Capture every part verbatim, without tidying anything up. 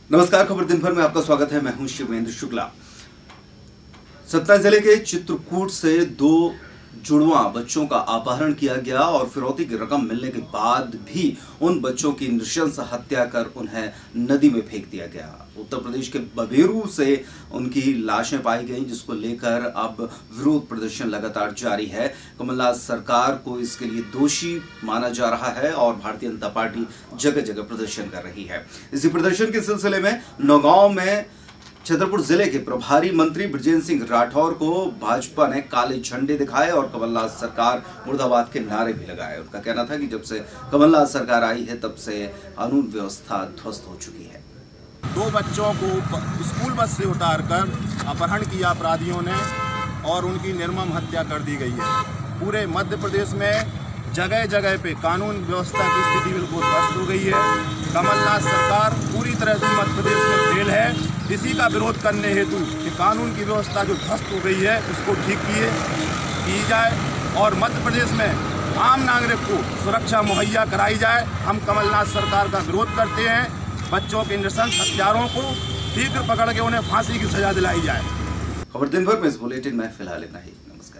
नमस्कार, खबर दिन भर में आपका स्वागत है। मैं हूं शिवेंद्र शुक्ला। सतना जिले के चित्रकूट से दो जुड़वा बच्चों का अपहरण किया गया और फिरौती की रकम मिलने के बाद भी उन बच्चों की नृशंस हत्या कर उन्हें नदी में फेंक दिया गया। उत्तर प्रदेश के बबेरू से उनकी लाशें पाई गईं, जिसको लेकर अब विरोध प्रदर्शन लगातार जारी है। कमलनाथ सरकार को इसके लिए दोषी माना जा रहा है और भारतीय जनता पार्टी जगह जगह प्रदर्शन कर रही है। इसी प्रदर्शन के सिलसिले में नौगांव में छतरपुर जिले के प्रभारी मंत्री बृजेंद्र सिंह राठौर को भाजपा ने काले झंडे दिखाए और कमलनाथ सरकार मुर्दाबाद के नारे भी लगाए। उनका कहना था कि जब से कमलनाथ सरकार आई है तब से कानून व्यवस्था ध्वस्त हो चुकी है। दो बच्चों को स्कूल बस से उतारकर अपहरण किया अपराधियों ने और उनकी निर्मम हत्या कर दी गई है। पूरे मध्य प्रदेश में जगह जगह पे कानून व्यवस्था की स्थिति बिल्कुल ध्वस्त हो गई है। कमलनाथ सरकार पूरी तरह से मध्य प्रदेश में फेल है। इसी का विरोध करने हेतु कि कानून की व्यवस्था जो ध्वस्त हो गई है उसको ठीक किए की जाए और मध्य प्रदेश में आम नागरिक को सुरक्षा मुहैया कराई जाए। हम कमलनाथ सरकार का विरोध करते हैं। बच्चों के नृशंस हत्यारों को शीघ्र पकड़ के उन्हें फांसी की सजा दिलाई जाए। खबर दिन भर में इस बुलेटिन में फिलहाल इतना ही। नमस्कार।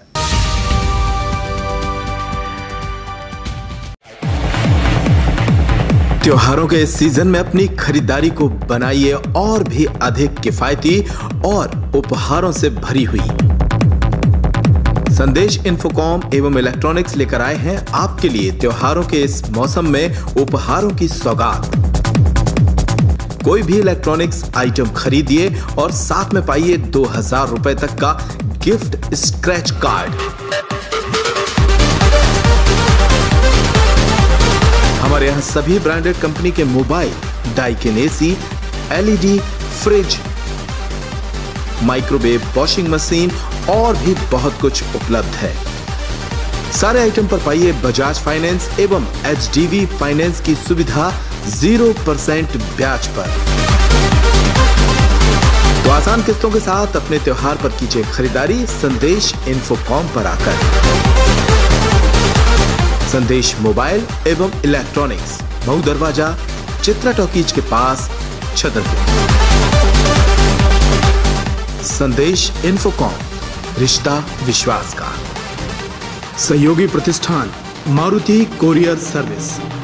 त्योहारों के इस सीजन में अपनी खरीदारी को बनाइए और भी अधिक किफायती और उपहारों से भरी हुई। संदेश इन्फोकॉम एवं इलेक्ट्रॉनिक्स लेकर आए हैं आपके लिए त्योहारों के इस मौसम में उपहारों की सौगात। कोई भी इलेक्ट्रॉनिक्स आइटम खरीदिए और साथ में पाइए दो हजार रुपए तक का गिफ्ट स्क्रैच कार्ड। हमारे यहाँ सभी ब्रांडेड कंपनी के mobile, Daikin AC, LED, fridge, microwave, washing machine और भी बहुत कुछ उपलब्ध है। सारे आइटम पर पाइए बजाज फाइनेंस एवं एचडीबी फाइनेंस की सुविधा जीरो परसेंट ब्याज पर। तो आसान किस्तों के साथ अपने त्योहार पर कीजिए खरीदारी संदेश इन्फोकॉम पर आकर। संदेश मोबाइल एवं इलेक्ट्रॉनिक्स, मऊ दरवाजा, चित्रा टॉकीज के पास, छतरपुर। संदेश इन्फोकॉम, रिश्ता विश्वास का। सहयोगी प्रतिष्ठान मारुति कोरियर सर्विस।